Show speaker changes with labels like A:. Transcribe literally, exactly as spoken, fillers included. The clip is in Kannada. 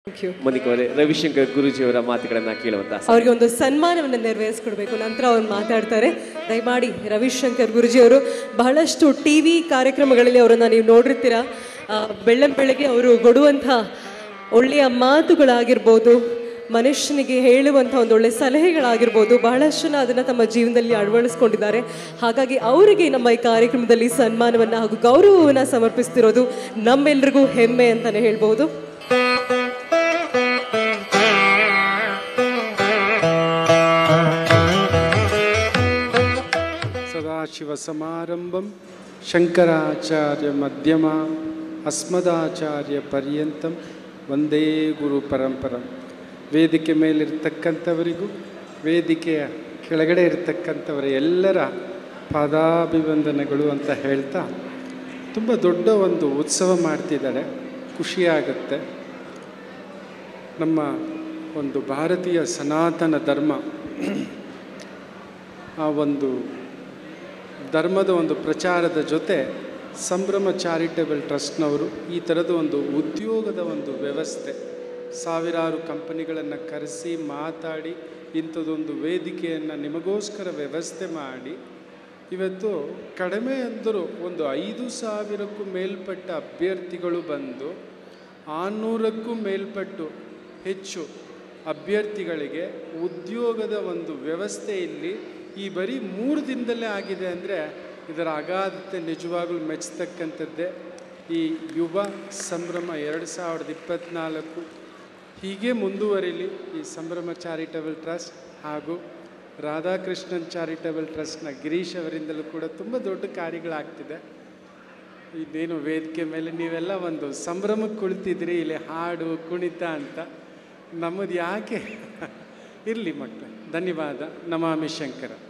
A: ಮೋನಿಕಾ ಅವರೇ, ರವಿಶಂಕರ್ ಗುರೂಜಿಯವರ ಮಾತುಗಳನ್ನ ಕೇಳುವಂತ
B: ಅವರಿಗೆ ಒಂದು ಸನ್ಮಾನವನ್ನು ನೆರವೇರಿಸಿಕೊಡ್ಬೇಕು. ನಂತರ ಅವ್ರು ಮಾತಾಡ್ತಾರೆ. ದಯಮಾಡಿ ರವಿಶಂಕರ್ ಗುರೂಜಿಯವರು ಬಹಳಷ್ಟು ಟಿ ವಿ ಕಾರ್ಯಕ್ರಮಗಳಲ್ಲಿ ಅವರನ್ನು ನೀವು ನೋಡಿರ್ತೀರಾ. ಬೆಳ್ಳಂ ಬೆಳಗ್ಗೆ ಅವರು ಕೊಡುವಂಥ ಒಳ್ಳೆಯ ಮಾತುಗಳಾಗಿರ್ಬೋದು, ಮನುಷ್ಯನಿಗೆ ಹೇಳುವಂಥ ಒಂದು ಒಳ್ಳೆಯ ಸಲಹೆಗಳಾಗಿರ್ಬೋದು, ಬಹಳಷ್ಟು ಜನ ಅದನ್ನು ತಮ್ಮ ಜೀವನದಲ್ಲಿ ಅಳವಡಿಸ್ಕೊಂಡಿದ್ದಾರೆ. ಹಾಗಾಗಿ ಅವರಿಗೆ ನಮ್ಮ ಈ ಕಾರ್ಯಕ್ರಮದಲ್ಲಿ ಸನ್ಮಾನವನ್ನು ಹಾಗೂ ಗೌರವವನ್ನು ಸಮರ್ಪಿಸ್ತಿರೋದು ನಮ್ಮೆಲ್ರಿಗೂ ಹೆಮ್ಮೆ ಅಂತಲೇ ಹೇಳ್ಬೋದು.
C: ಸದಾಶಿವ ಸಮಾರಂಭಂ ಶಂಕರಾಚಾರ್ಯ ಮಧ್ಯಮ ಅಸ್ಮದಾಚಾರ್ಯ ಪರ್ಯಂತಂ ವಂದೇ ಗುರು ಪರಂಪರಂ. ವೇದಿಕೆ ಮೇಲಿರ್ತಕ್ಕಂಥವರಿಗೂ ವೇದಿಕೆಯ ಕೆಳಗಡೆ ಇರತಕ್ಕಂಥವರ ಎಲ್ಲರ ಪಾದಾಭಿವಂದನೆಗಳು ಅಂತ ಹೇಳ್ತಾ, ತುಂಬ ದೊಡ್ಡ ಒಂದು ಉತ್ಸವ ಮಾಡ್ತಿದ್ದಾಳೆ. ಖುಷಿಯಾಗುತ್ತೆ. ನಮ್ಮ ಒಂದು ಭಾರತೀಯ ಸನಾತನ ಧರ್ಮ, ಆ ಒಂದು ಧರ್ಮದ ಒಂದು ಪ್ರಚಾರದ ಜೊತೆ ಸಂಭ್ರಮ ಚಾರಿಟೇಬಲ್ ಟ್ರಸ್ಟ್ನವರು ಈ ಥರದ ಒಂದು ಉದ್ಯೋಗದ ಒಂದು ವ್ಯವಸ್ಥೆ, ಸಾವಿರಾರು ಕಂಪನಿಗಳನ್ನು ಕರೆಸಿ ಮಾತಾಡಿ ಇಂಥದ್ದೊಂದು ವೇದಿಕೆಯನ್ನು ನಿಮಗೋಸ್ಕರ ವ್ಯವಸ್ಥೆ ಮಾಡಿ, ಇವತ್ತು ಕಡಿಮೆ ಅಂದರೂ ಒಂದು ಐದು ಸಾವಿರಕ್ಕೂ ಮೇಲ್ಪಟ್ಟ ಅಭ್ಯರ್ಥಿಗಳು ಬಂದು ಆರುನೂರಕ್ಕೂ ಮೇಲ್ಪಟ್ಟು ಹೆಚ್ಚು ಅಭ್ಯರ್ಥಿಗಳಿಗೆ ಉದ್ಯೋಗದ ಒಂದು ವ್ಯವಸ್ಥೆ ಇಲ್ಲಿ ಈ ಬರೀ ಮೂರು ದಿನದಲ್ಲೇ ಆಗಿದೆ ಅಂದರೆ ಇದರ ಅಗಾಧತೆ ನಿಜವಾಗಲೂ ಮೆಚ್ಚತಕ್ಕಂಥದ್ದೇ. ಈ ಯುವ ಸಂಭ್ರಮ ಎರಡು ಸಾವಿರದ ಇಪ್ಪತ್ತ್ನಾಲ್ಕು ಹೀಗೆ ಮುಂದುವರಿಲಿ. ಈ ಸಂಭ್ರಮ ಚಾರಿಟಬಲ್ ಟ್ರಸ್ಟ್ ಹಾಗೂ ರಾಧಾಕೃಷ್ಣನ್ ಚಾರಿಟಬಲ್ ಟ್ರಸ್ಟ್ನ ಗಿರೀಶ್ ಅವರಿಂದಲೂ ಕೂಡ ತುಂಬ ದೊಡ್ಡ ಕಾರ್ಯಗಳಾಗ್ತಿದೆ. ಇದೇನು ವೇದಿಕೆ ಮೇಲೆ ನೀವೆಲ್ಲ ಒಂದು ಸಂಭ್ರಮಕ್ಕೆ ಕುಳಿತಿದ್ರಿ, ಇಲ್ಲಿ ಹಾಡು ಕುಣಿತ ಅಂತ. ನಮ್ಮದು ಯಾಕೆ ಇರಲಿ ಮಕ್ಕಳು. ಧನ್ಯವಾದ. ನಮಾಮಿ ಶಂಕರ.